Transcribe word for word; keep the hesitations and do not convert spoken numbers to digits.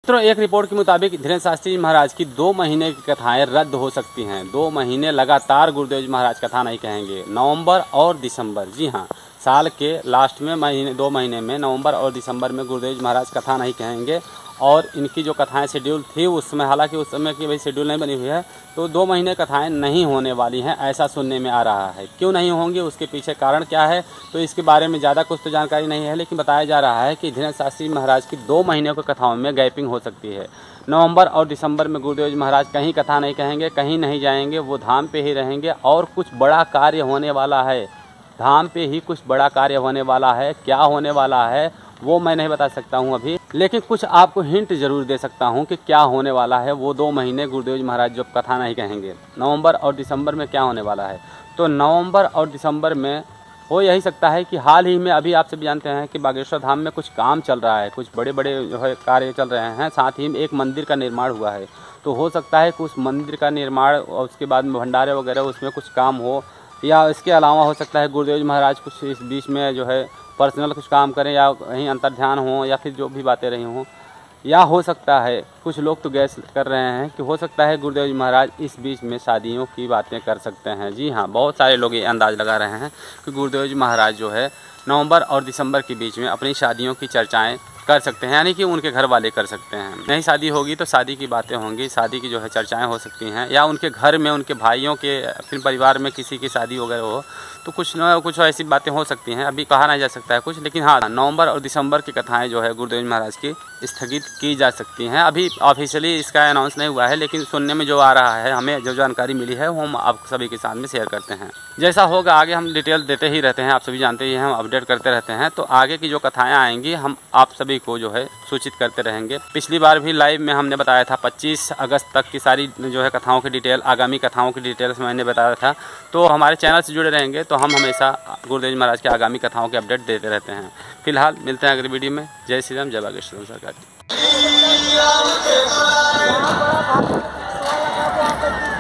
मित्रों, एक रिपोर्ट के मुताबिक धीरेन्द्र शास्त्री जी महाराज की दो महीने की कथाएं रद्द हो सकती हैं। दो महीने लगातार गुरुदेव जी महाराज कथा नहीं कहेंगे, नवंबर और दिसंबर। जी हाँ, साल के लास्ट में महीने दो महीने में नवंबर और दिसंबर में गुरुदेव जी महाराज कथा नहीं कहेंगे। और इनकी जो कथाएं शेड्यूल थी उस समय, हालांकि उस समय की भाई शेड्यूल नहीं बनी हुई है, तो दो महीने कथाएं नहीं होने वाली हैं, ऐसा सुनने में आ रहा है। क्यों नहीं होंगी, उसके पीछे कारण क्या है, तो इसके बारे में ज़्यादा कुछ तो जानकारी नहीं है, लेकिन बताया जा रहा है कि धीरेन्द्र शास्त्री महाराज की दो महीने की कथाओं में गैपिंग हो सकती है। नवंबर और दिसंबर में गुरुदेव जी महाराज कहीं कथा नहीं कहेंगे, कहीं नहीं जाएंगे, वो धाम पे ही रहेंगे और कुछ बड़ा कार्य होने वाला है। धाम पे ही कुछ बड़ा कार्य होने वाला है। क्या होने वाला है वो मैं नहीं बता सकता हूँ अभी, लेकिन कुछ आपको हिंट जरूर दे सकता हूँ कि क्या होने वाला है। वो दो महीने गुरुदेव जी महाराज जब कथा नहीं कहेंगे, नवंबर और दिसंबर में क्या होने वाला है, तो नवंबर और दिसंबर में हो यही सकता है कि हाल ही में अभी आप सभी जानते हैं कि बागेश्वर धाम में कुछ काम चल रहा है, कुछ बड़े बड़े जो है कार्य चल रहे हैं, साथ ही में एक मंदिर का निर्माण हुआ है। तो हो सकता है कि उस मंदिर का निर्माण और उसके बाद में भंडारे वगैरह उसमें कुछ काम हो, या इसके अलावा हो सकता है गुरुदेव जी महाराज कुछ इस बीच में जो है पर्सनल कुछ काम करें, या कहीं अंतर ध्यान हो, या फिर जो भी बातें रही हों। या हो सकता है, कुछ लोग तो गैस कर रहे हैं कि हो सकता है गुरुदेव जी महाराज इस बीच में शादियों की बातें कर सकते हैं। जी हाँ, बहुत सारे लोग ये अंदाज़ लगा रहे हैं कि गुरुदेव जी महाराज जो है नवंबर और दिसंबर के बीच में अपनी शादियों की चर्चाएं कर सकते हैं, यानी कि उनके घर वाले कर सकते हैं। नहीं शादी होगी तो शादी की बातें होंगी, शादी की जो है चर्चाएं हो सकती हैं, या उनके घर में उनके भाइयों के फिर परिवार में किसी की शादी वगैरह हो, तो कुछ न कुछ ऐसी बातें हो सकती हैं। अभी कहा नहीं जा सकता है कुछ, लेकिन हाँ, नवंबर और दिसंबर की कथाएं जो है गुरुदेव जी महाराज की स्थगित की जा सकती हैं। अभी ऑफिशियली इसका अनाउंस नहीं हुआ है, लेकिन सुनने में जो आ रहा है, हमें जो जानकारी मिली है वो हम आप सभी के साथ में शेयर करते हैं। जैसा होगा आगे हम डिटेल देते ही रहते हैं, आप सभी जानते ही हैं, हम अपडेट करते रहते हैं। तो आगे की जो कथाएं आएंगी हम आप सभी को जो है सूचित करते रहेंगे। पिछली बार भी लाइव में हमने बताया था पच्चीस अगस्त तक की सारी जो है कथाओं की डिटेल, आगामी कथाओं की डिटेल्स मैंने बताया था। तो हमारे चैनल से जुड़े रहेंगे तो हम हमेशा गुरुदेव जी महाराज के आगामी कथाओं के अपडेट देते रहते हैं। फिलहाल मिलते हैं अगली वीडियो में। जय श्री राम, जय बागेश्वर सरकार।